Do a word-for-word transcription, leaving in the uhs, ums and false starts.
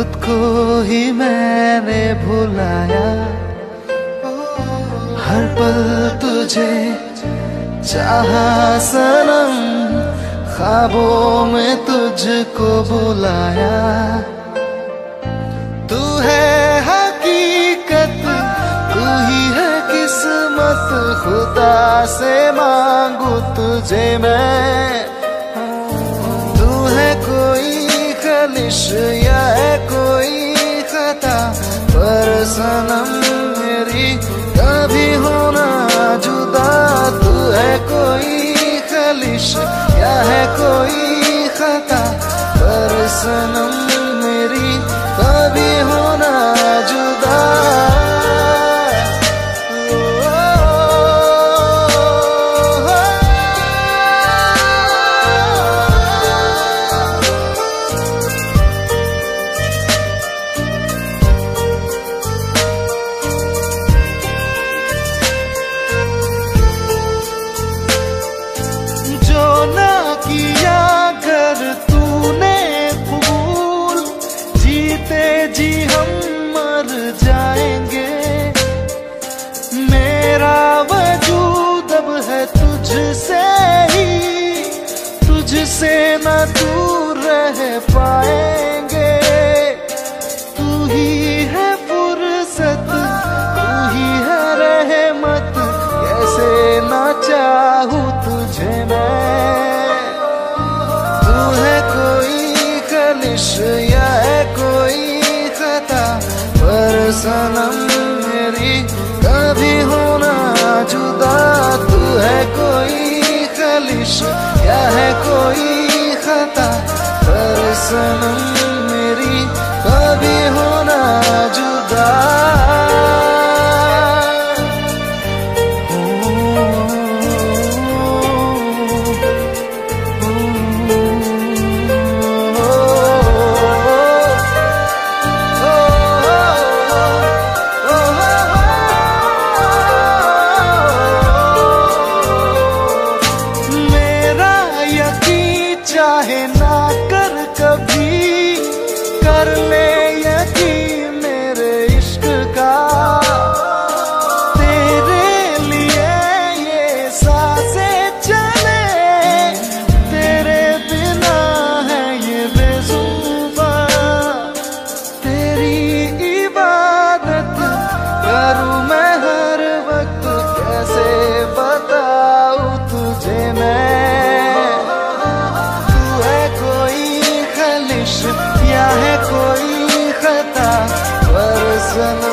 खुद को ही मैंने भुलाया, हर पल तुझे चाहा सनम, ख्वाबों में तुझको बुलाया। तू है हकीकत, तू ही है किस्मत, खुदा से मांगू तुझे मैं। तू है कोई खलिश या है कोई खता, पर सनम मेरी कभी होना जुदा। तू है कोई खलिश या है कोई खता, पर सनम मेरी कभी होना जुदा। किया कर तूने कबूल, जीते जी हम मर जाएंगे। मेरा वजूद अब है तुझसे ही, तुझसे न दूर रह पाएंगे। तू ही है फुर्सत, तू ही है रहमत, कैसे ना चाहूं तुझे मैं। या है कोई खता, पर सनम मेरी कभी होना जुदा। तू है कोई खलिश या है कोई खता, पर सनम मेरी कभी होना जुदा। चाहे ना कर कभी, कर ले यकीन मेरे इश्क का। तेरे लिए ये सांसें चले, तेरे बिना है ये बेज़ुबां। तेरी इबादत करूं मैं हर वक्त, कैसे बताऊं तुझे मैं। या है कोई खता, पर सनम